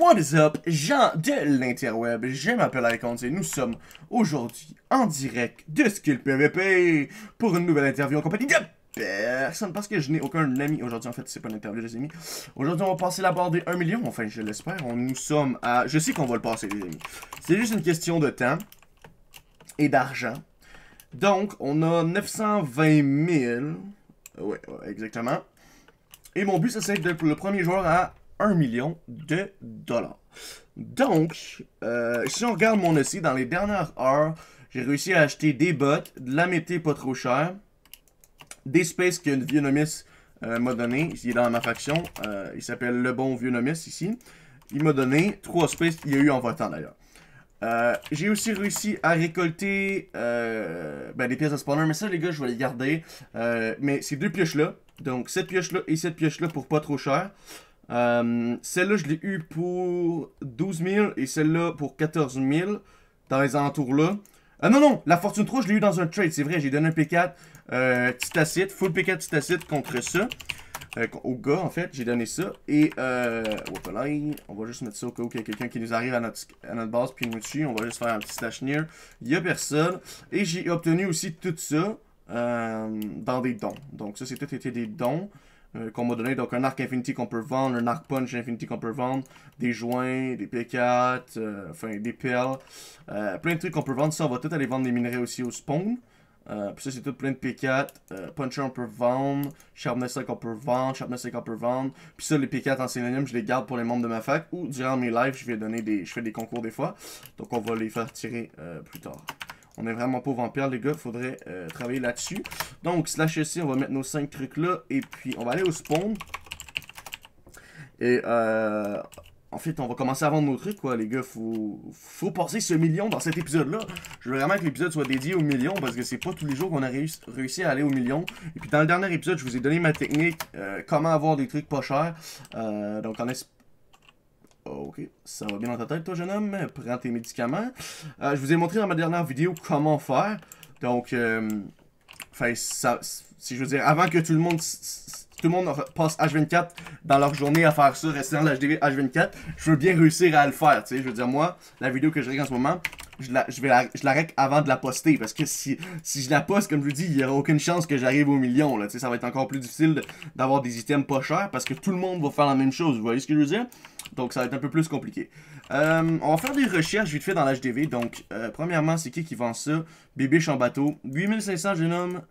What is up, gens de l'interweb, je m'appelle Icons et nous sommes aujourd'hui en direct de Skill PVP pour une nouvelle interview en compagnie de personne parce que je n'ai aucun ami aujourd'hui. En fait, c'est pas une interview, les amis. Aujourd'hui, on va passer la barre des 1 million, enfin, je l'espère. Nous sommes à... Je sais qu'on va le passer, les amis. C'est juste une question de temps et d'argent. Donc, on a 920 000. Ouais, exactement. Et mon but, c'est d'être le premier joueur à 1 million de dollars. Donc, si on regarde mon EC, dans les dernières heures, j'ai réussi à acheter des bots, de la mété pas trop cher, des spaces que Vieux Nomis m'a donné. Il est dans ma faction. Il s'appelle Le Bon Vieux Nomis ici. Il m'a donné 3 spaces qu'il y a eu en votant d'ailleurs. J'ai aussi réussi à récolter des pièces de spawner, mais ça les gars je vais les garder. Mais ces deux pioches là, donc cette pioche là et cette pioche là pour pas trop cher. Celle-là je l'ai eu pour 12 000 et celle-là pour 14 000 dans les alentours là. Non, la Fortune 3 je l'ai eu dans un trade, c'est vrai, j'ai donné un P4 Titacite, full P4 Titacite contre ça. Au gars, en fait, j'ai donné ça. Et, on va juste mettre ça au cas où il y a quelqu'un qui nous arrive à notre base puis nous tue. On va juste faire un petit slash near. Il n'y a personne. Et j'ai obtenu aussi tout ça dans des dons. Donc, ça, c'est tout été des dons qu'on m'a donné. Donc, un arc Infinity qu'on peut vendre, un arc punch Infinity qu'on peut vendre, des joints, des P4, enfin, des perles. Plein de trucs qu'on peut vendre. Ça, on va tout aller vendre des minerais aussi au spawn. Puis ça c'est tout plein de P4, Puncher on peut vendre, Sharpness 5 on peut vendre, Sharpness 5 on peut vendre. Puis ça les P4 en synonyme je les garde pour les membres de ma fac ou durant mes lives je fais des concours des fois. Donc on va les faire tirer plus tard. On est vraiment pauvre en perles les gars, faudrait travailler là-dessus. Donc slash ici on va mettre nos 5 trucs là et puis on va aller au spawn. Et en fait, on va commencer à vendre nos trucs, quoi, les gars. Faut passer ce million dans cet épisode-là. Je veux vraiment que l'épisode soit dédié au million, parce que c'est pas tous les jours qu'on a réussi à aller au million. Et puis, dans le dernier épisode, je vous ai donné ma technique, comment avoir des trucs pas chers. Donc, ok, ça va bien dans ta tête, toi, jeune homme. Prends tes médicaments. Je vous ai montré dans ma dernière vidéo comment faire. Donc, si je veux dire, avant que tout le monde passe H24 dans leur journée à faire ça, rester dans l'HDV H24, je veux bien réussir à le faire, tu sais, je veux dire, moi, la vidéo que je regarde en ce moment, je la règle avant de la poster, parce que si je la poste, comme je vous dis, il n'y aura aucune chance que j'arrive au million, là, tu sais, ça va être encore plus difficile d'avoir des items pas chers, parce que tout le monde va faire la même chose, vous voyez ce que je veux dire? Donc, ça va être un peu plus compliqué. On va faire des recherches vite fait dans l'HDV, donc, premièrement, c'est qui vend ça? Bébiche en bateau, 8500, jeune homme,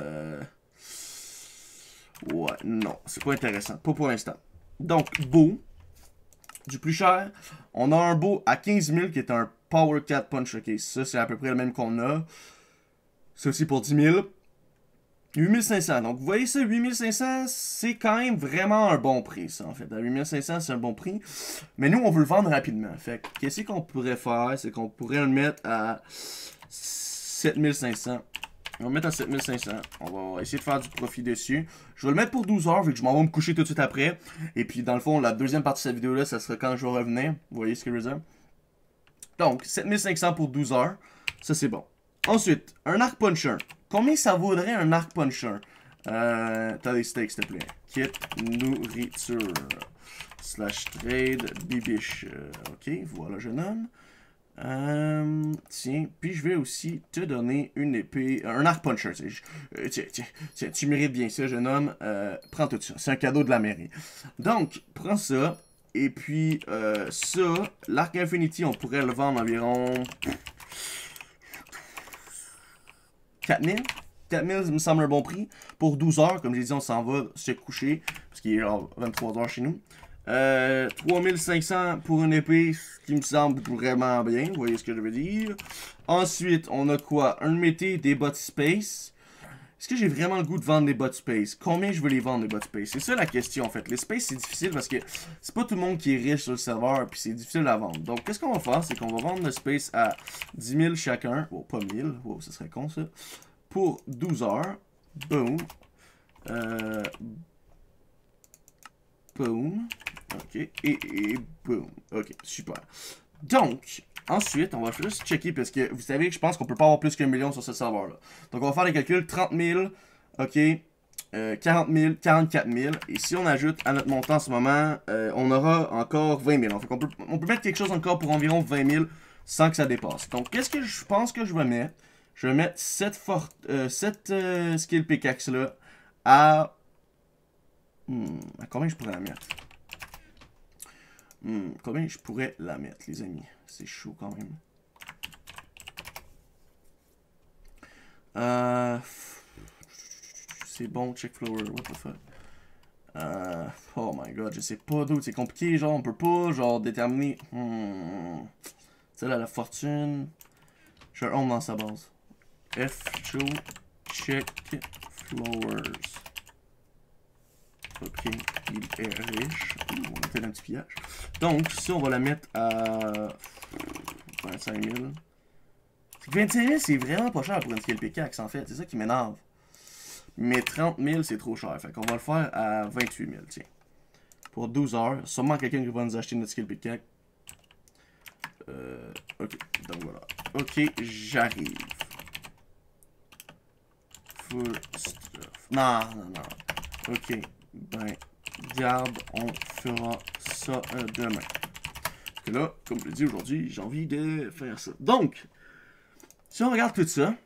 ouais, non, c'est pas intéressant. Pas pour l'instant. Donc, beau. Du plus cher. On a un beau à 15 000 qui est un Power 4 Punch. Ok, ça, c'est à peu près le même qu'on a. Ça aussi pour 10 000. 8500. Donc, vous voyez ça, 8500, c'est quand même vraiment un bon prix, ça, en fait. À 8500, c'est un bon prix. Mais nous, on veut le vendre rapidement. Fait que, qu'est-ce qu'on pourrait faire? C'est qu'on pourrait le mettre à 7500. On va le mettre à 7500. On va essayer de faire du profit dessus. Je vais le mettre pour 12 heures, vu que je m'en vais me coucher tout de suite après. Et puis, dans le fond, la deuxième partie de cette vidéo-là, ça sera quand je vais revenir. Vous voyez ce que je veux dire? Donc, 7500 pour 12 heures. Ça, c'est bon. Ensuite, un arc puncher. Combien ça vaudrait un arc puncher? T'as des steaks, s'il te plaît. Kit, nourriture. Slash trade, bibiche. Ok, voilà, jeune homme. Tiens, puis je vais aussi te donner une épée, un arc puncher. Tiens, tu mérites bien ça, jeune homme. Prends tout ça, c'est un cadeau de la mairie. Donc, prends ça. Et puis, ça, l'arc Infinity, on pourrait le vendre environ 4000. 4000 me semble un bon prix. Pour 12 heures, comme j'ai dit, on s'en va se coucher. Parce qu'il est genre 23 heures chez nous. 3500 pour une épée, ce qui me semble vraiment bien, vous voyez ce que je veux dire. Ensuite, on a quoi? Un mété, des bots space. Est-ce que j'ai vraiment le goût de vendre des bots space? Combien je veux les vendre, les bots space? C'est ça la question, en fait. Les space, c'est difficile parce que c'est pas tout le monde qui est riche sur le serveur, puis c'est difficile à vendre. Donc, qu'est-ce qu'on va faire? C'est qu'on va vendre le space à 10 000 chacun. Oh, pas 1000. Oh, ça serait con, ça. Pour 12 heures. Boom. Boom. Ok. Et boom. Ok, super. Donc, ensuite, on va juste checker parce que vous savez que je pense qu'on peut pas avoir plus qu'un million sur ce serveur-là. Donc, on va faire les calculs. 30 000. Ok. 40 000, 44 000. Et si on ajoute à notre montant en ce moment, on aura encore 20 000. Donc on peut mettre quelque chose encore pour environ 20 000 sans que ça dépasse. Donc qu'est-ce que je pense que je vais mettre? Je vais mettre cette skill pickaxe là à... à combien je pourrais la mettre? Combien je pourrais la mettre, les amis? C'est chaud quand même. C'est bon, check flower, what the fuck. Oh my god, je sais pas d'où, c'est compliqué, genre, on peut pas, genre, déterminer... Tu sais, là, la fortune... Je vais un dans sa base. Show, check, flowers. Ok, il est riche. On a fait un petit pillage. Donc, ça, on va la mettre à... 25 000. 25 000, c'est vraiment pas cher pour une skill pickaxe, en fait. C'est ça qui m'énerve. Mais 30 000, c'est trop cher. Fait qu'on va le faire à 28 000, tiens. Pour 12 heures. Sûrement quelqu'un qui va nous acheter notre skill pickaxe. Ok, donc voilà. Ok, j'arrive. Full stuff. Non. Ok, ben, garde, on fera ça demain. Parce que là, comme je l'ai dit aujourd'hui, j'ai envie de faire ça. Donc, si on regarde tout ça,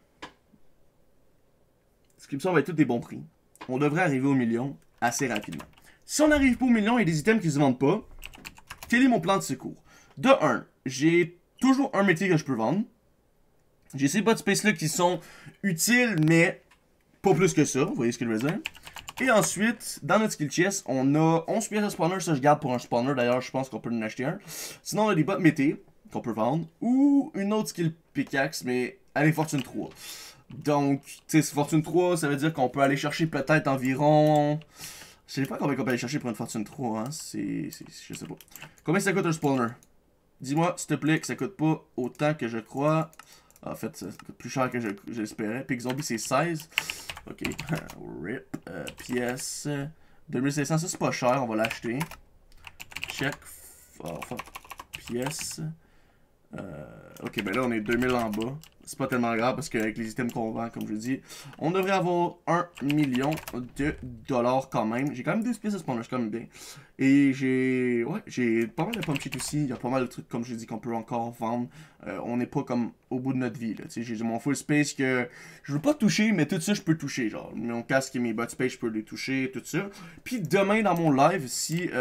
ce qui me semble être tous des bons prix, on devrait arriver au million assez rapidement. Si on n'arrive pas au million et des items qui se vendent pas, quel est mon plan de secours? De 1, j'ai toujours un métier que je peux vendre. J'ai ces bot space là qui sont utiles, mais pas plus que ça, vous voyez ce que je veux dire. Et ensuite, dans notre skill chest, on a 11 pièces de spawner, ça je garde pour un spawner, d'ailleurs je pense qu'on peut en acheter un. Sinon on a des bots mété qu'on peut vendre, ou une autre skill pickaxe, mais elle est fortune 3. Donc, tu sais, fortune 3, ça veut dire qu'on peut aller chercher peut-être environ... Je sais pas combien on peut aller chercher pour une fortune 3, hein, je sais pas. Combien ça coûte un spawner? Dis-moi, s'il te plaît, que ça coûte pas autant que je crois. En fait, ça coûte plus cher que j'espérais. Pig Zombie, c'est 16. Ok, rip. Pièce. 2500, ça c'est pas cher, on va l'acheter. Check. Oh, fuck. Pièce. Ok, ben là on est 2000 en bas. C'est pas tellement grave parce qu'avec les items qu'on vend, comme je dis, on devrait avoir 1 million de dollars quand même. J'ai quand même 2 pièces de spawners, quand même bien. Et j'ai pas mal de pump sheet aussi. Il y a pas mal de trucs, comme je dis, qu'on peut encore vendre. On n'est pas comme au bout de notre vie. J'ai mon full space que je veux pas toucher, mais tout ça je peux toucher. Genre mon casque et mes bot space, je peux les toucher, tout ça. Puis demain dans mon live, si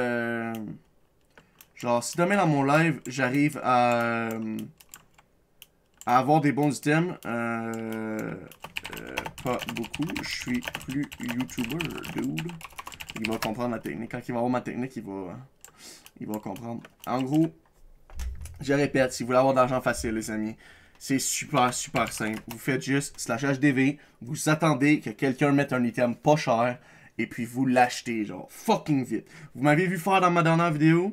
demain dans mon live, j'arrive à avoir des bons items, pas beaucoup, je suis plus YouTuber, dude. Il va comprendre ma technique. Quand il va avoir ma technique, il va comprendre. En gros, je répète, si vous voulez avoir de l'argent facile, les amis, c'est super simple. Vous faites juste /DV, vous attendez que quelqu'un mette un item pas cher, et puis vous l'achetez, genre, fucking vite. Vous m'avez vu faire dans ma dernière vidéo.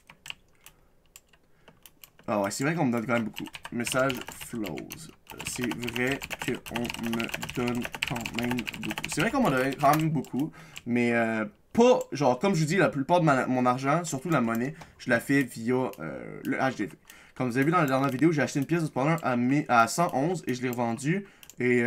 Ah ouais, c'est vrai qu'on me donne quand même beaucoup. Message flows. C'est vrai qu'on me donne quand même beaucoup. C'est vrai qu'on m'en donne quand même beaucoup, mais pas, genre, comme je vous dis, la plupart de mon argent, surtout la monnaie, je la fais via le HDV. Comme vous avez vu dans la dernière vidéo, j'ai acheté une pièce de spawner à 111 et je l'ai revendue. Et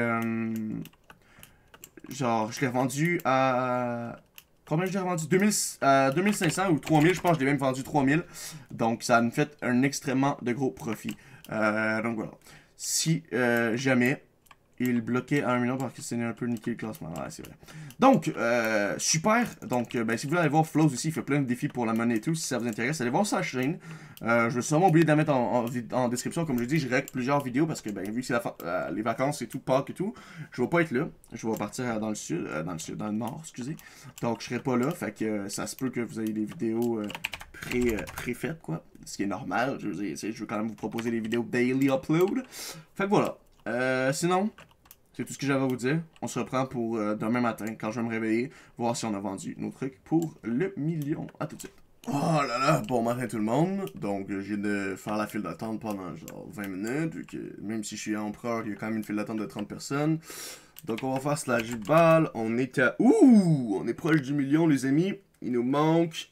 genre, je l'ai revendue à... Combien je l'ai revendu? 2500 ou 3000, je pense que je l'ai même vendu 3000. Donc ça me fait un extrêmement de gros profit. Donc voilà. Si jamais il bloquait à 1 million parce que c'est un peu niqué le classement. Ouais, c'est vrai. Donc, super. Donc, ben, si vous voulez aller voir Flows aussi, il fait plein de défis pour la monnaie et tout. Si ça vous intéresse, allez voir sa chaîne. Je vais sûrement oublier de la mettre en description. Comme je dis, je règle plusieurs vidéos parce que, ben, vu que c'est les vacances et tout, Pâques et tout, je vais pas être là. Je vais partir dans le sud, dans le nord, excusez. Donc, je serai pas là. Fait que ça se peut que vous ayez des vidéos pré-faites, quoi. Ce qui est normal. Je veux quand même vous proposer des vidéos daily upload. Fait que voilà. Sinon, c'est tout ce que j'avais à vous dire. On se reprend pour demain matin, quand je vais me réveiller, voir si on a vendu nos trucs pour le million. À tout de suite. Oh là là, bon matin tout le monde. Donc, je viens de faire la file d'attente pendant genre 20 minutes, vu que même si je suis empereur, il y a quand même une file d'attente de 30 personnes. Donc, on va faire slash de balle. On est à... Ouh! On est proche du million, les amis. Il nous manque...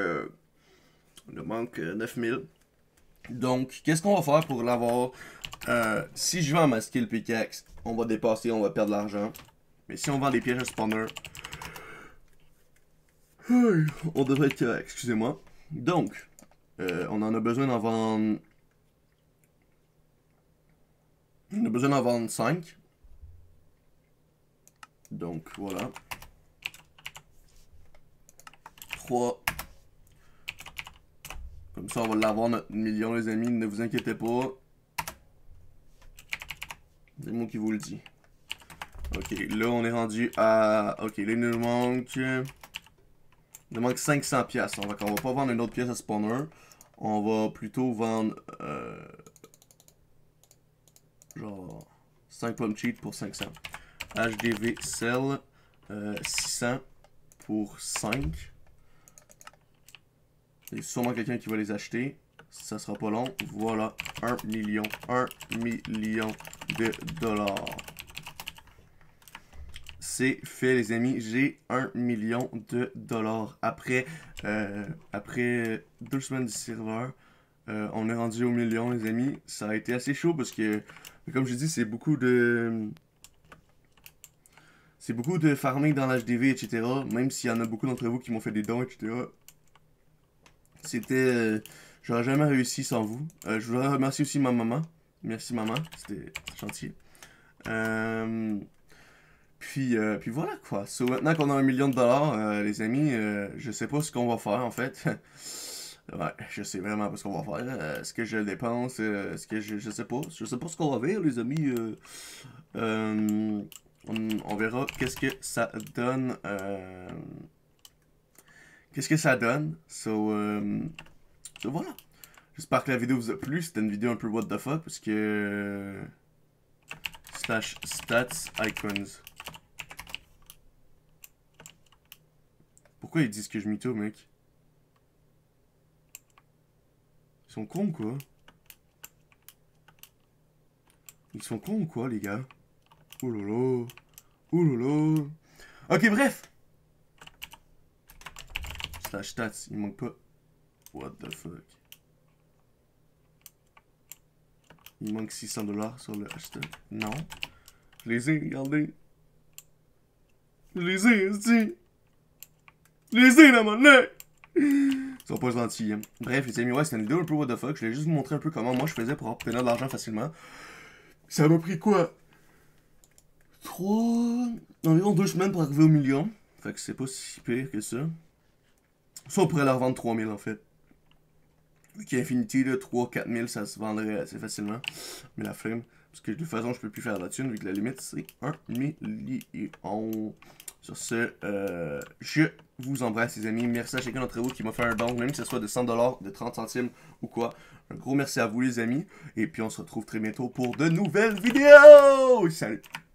9000. Donc, qu'est-ce qu'on va faire pour l'avoir? Si je vends ma skill pickaxe, on va dépasser, on va perdre de l'argent. Mais si on vend des pièges de spawner, On devrait être correct, excusez-moi. Donc, on en a besoin d'en vendre... On a besoin d'en vendre 5. Donc, voilà. 3. Comme ça, on va l'avoir notre million, les amis. Ne vous inquiétez pas. C'est moi qui vous le dis. Ok, là, on est rendu à... Ok, là, il nous manque... Il nous manque 500 pièces. On va pas vendre une autre pièce à spawner. On va plutôt vendre... genre... 5 pommes cheat pour 500. HDV sell 600 pour 5. Il y a sûrement quelqu'un qui va les acheter. Ça sera pas long. Voilà. 1 million de dollars. C'est fait, les amis. J'ai 1 million de dollars. Après 2 semaines du serveur, on est rendu au million, les amis. Ça a été assez chaud parce que, comme je dis, c'est beaucoup de farming dans l'HDV, etc. Même s'il y en a beaucoup d'entre vous qui m'ont fait des dons, etc. C'était... j'aurais jamais réussi sans vous. Je voudrais remercier aussi ma maman. Merci maman, c'était gentil. Puis voilà quoi. So, maintenant qu'on a 1 million de dollars, les amis, je sais pas ce qu'on va faire en fait. Ouais, je sais vraiment pas ce qu'on va faire. Est-ce que je le dépense? Est-ce que je sais pas. Je sais pas ce qu'on va faire, les amis. On verra qu'est-ce que ça donne. Qu'est-ce que ça donne. So voilà. J'espère que la vidéo vous a plu. C'était une vidéo un peu what the fuck parce que... Slash stats icons. Pourquoi ils disent que je mytho, mec? Ils sont cons, quoi? Ils sont cons, quoi, les gars? Oh là là. Oh là là. Ok, bref. Slash stats, il manque pas. What the fuck? Il manque 600 $ sur le hashtag. Non. Je les ai, regardez. Je les ai, ici. Je les ai dans mon nez. Ils sont pas gentils, hein. Bref, les amis, ouais, c'était une vidéo un peu what the fuck. Je voulais juste vous montrer un peu comment moi je faisais pour obtenir de l'argent facilement. Ça m'a pris quoi? Environ 2 semaines pour arriver au million. Fait que c'est pas si pire que ça. Ça, on pourrait la revendre 3000 en fait. Vu qu'il y a Infinity, 3-4 000, ça se vendrait assez facilement. Mais la flemme. Parce que de toute façon, je peux plus faire la thune, vu que la limite, c'est 1 million. Sur ce, je vous embrasse, les amis. Merci à chacun d'entre vous qui m'a fait un don, même que ce soit de 100 $, de 30 centimes ou quoi. Un gros merci à vous, les amis. Et puis, on se retrouve très bientôt pour de nouvelles vidéos. Salut!